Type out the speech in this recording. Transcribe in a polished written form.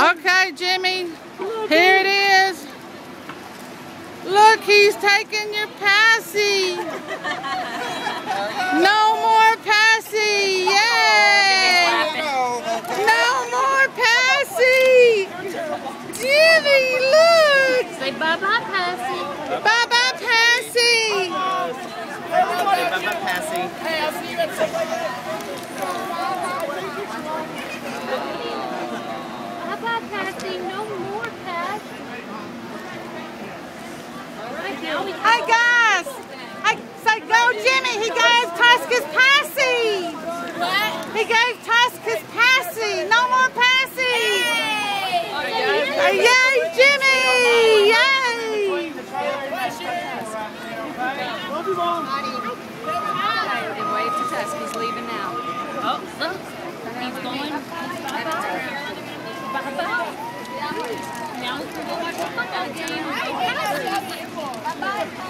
Okay, Jimmy, here it is. Look, he's taking your Paci. No more Paci. Yay! No more Paci. Jimmy, look. Say bye-bye, Paci. Bye-bye, Paci. Bye-bye, Paci. Hey, I'll see you at 6. Bye-bye, Paci. No more, Paci. All right, now we Hey, guys. I say go, Jimmy. He gave Tusk his Paci. What? He gave Tusk his Paci. No more Paci. Yay, Jimmy. Yay. And wave to Tusk. He's leaving now. Oh, look. He's going. Bye-bye. Now we can go watch the football game. Bye-bye.